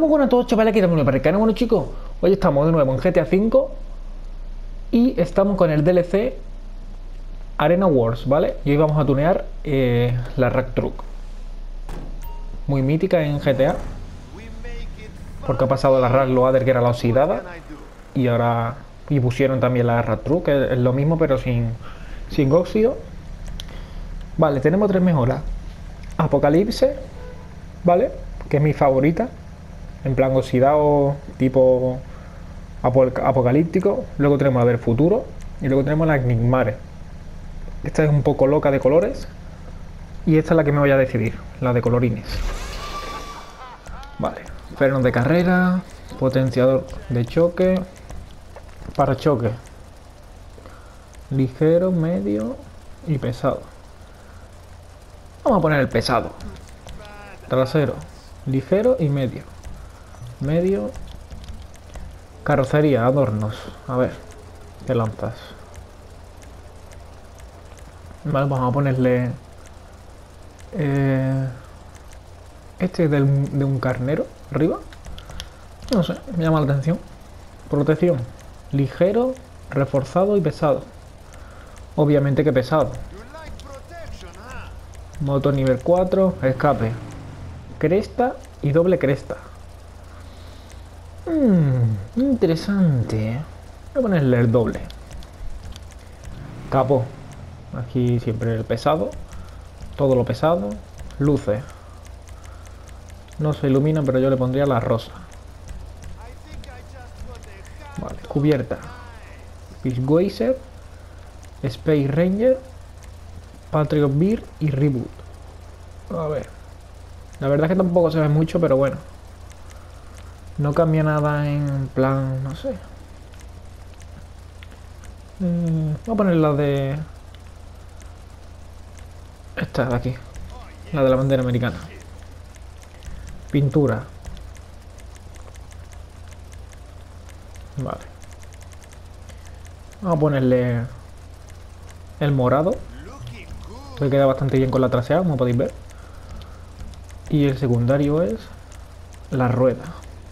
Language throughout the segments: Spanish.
Muy buenas a todos, chavales, aquí estamos para el canal. Bueno, chicos, hoy estamos de nuevo en GTA V y estamos con el DLC Arena Wars, ¿vale? Y hoy vamos a tunear la Rack Truck, muy mítica en GTA, porque ha pasado la Rack Loader, que era la oxidada, y ahora pusieron también la Rack Truck, que es lo mismo pero sin óxido. Vale, tenemos tres mejoras. Apocalipse, ¿vale? Que es mi favorita, en plan oxidado tipo apocalíptico. Luego tenemos la del futuro y luego tenemos la Enigmare. Esta es un poco loca de colores y esta es la que me voy a decidir, la de colorines. Vale, frenos de carrera, potenciador de choque, parachoque ligero, medio y pesado. Vamos a poner el pesado. Trasero ligero y medio. Carrocería, adornos. A ver, ¿qué lanzas? Vale, vamos a ponerle este de un carnero arriba. No sé, me llama la atención. Protección, ligero, reforzado y pesado. Obviamente que pesado. Motor nivel 4, escape, cresta y doble cresta. Interesante. Voy a ponerle el doble. Capó. Aquí siempre el pesado. Todo lo pesado. Luces. No se iluminan, pero yo le pondría la rosa. Vale, cubierta. Beachweiser, Space Ranger, Patriot Beer y Reboot. A ver. La verdad es que tampoco se ve mucho, pero bueno. No cambia nada en plan, no sé. Voy a poner la de... esta de aquí. La de la bandera americana. Pintura. Vale. Vamos a ponerle el morado, que queda bastante bien con la trasera, como podéis ver. Y el secundario es la rueda.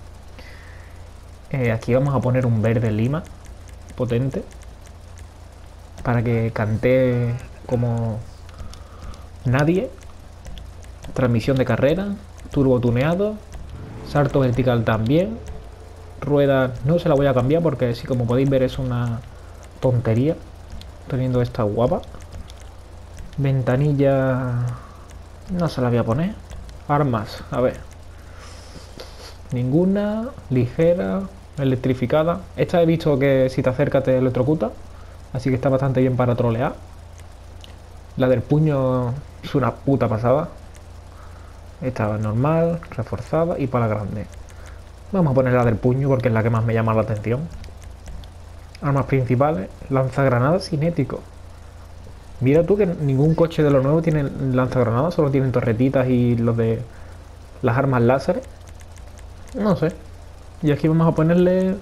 Aquí vamos a poner un verde lima potente para que cante como nadie. Transmisión de carrera, turbo tuneado, salto vertical también. Rueda no se la voy a cambiar porque así como podéis ver es una tontería teniendo esta guapa. Ventanilla no se la voy a poner. Armas, a ver, ninguna. Ligera, electrificada. Esta he visto que si te acercas te electrocuta, así que está bastante bien para trolear. La del puño es una puta pasada. Esta es normal, reforzada y para grande. Vamos a poner la del puño porque es la que más me llama la atención. Armas principales, lanzagranadas cinético. Mira tú que ningún coche de los nuevos tiene lanzagranadas, solo tienen torretitas y los de las armas láser. No sé. Y aquí vamos a ponerle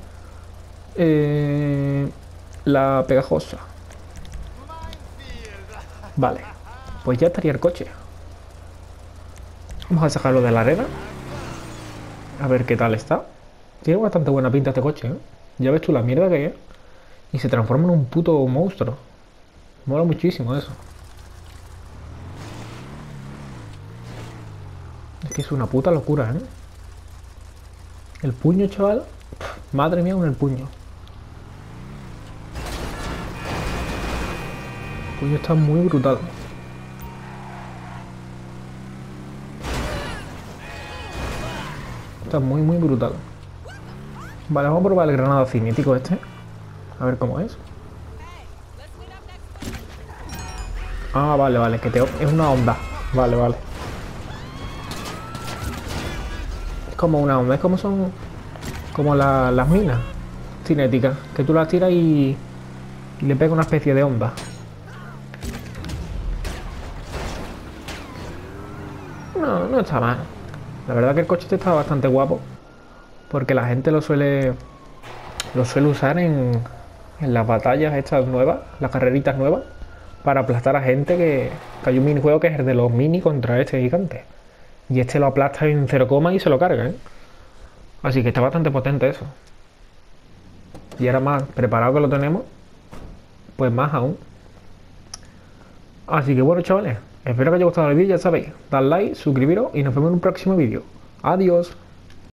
la pegajosa. Vale, pues ya estaría el coche. Vamos a sacarlo de la arena. A ver qué tal está. Tiene bastante buena pinta este coche, ¿eh? Ya ves tú la mierda que es. Y se transforma en un puto monstruo. Mola muchísimo eso. Es que es una puta locura, ¿eh? El puño, chaval. Madre mía con el puño. El puño está muy brutal. Está muy brutal. Vale, vamos a probar el granada cinético este. A ver cómo es. Ah, vale, que es una onda. Vale. Es como una onda, es como son... como las minas cinéticas, que tú las tiras y le pega una especie de onda. No está mal. La verdad que el coche este está bastante guapo, porque la gente lo suele usar en las batallas estas nuevas, las carreritas nuevas, para aplastar a gente que hay un minijuego que es el de los mini contra este gigante. Y este lo aplasta en 0, y se lo carga, ¿eh? Así que está bastante potente eso. Y ahora más preparado que lo tenemos, pues más aún. Así que bueno, chavales, espero que os haya gustado el vídeo, ya sabéis, dad like, suscribiros y nos vemos en un próximo vídeo. Adiós.